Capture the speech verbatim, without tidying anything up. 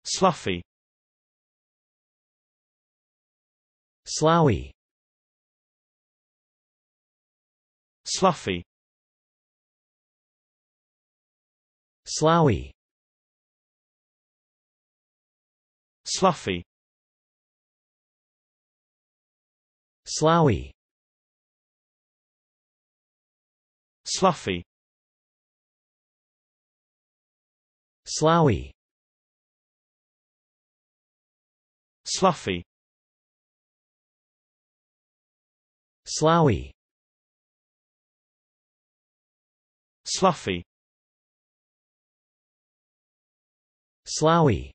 sloughy, sloughy, sloughy, sloughy, sloughy, sloughy, sloughy, sloughy, sloughy, sloughy, sloughy, sloughy,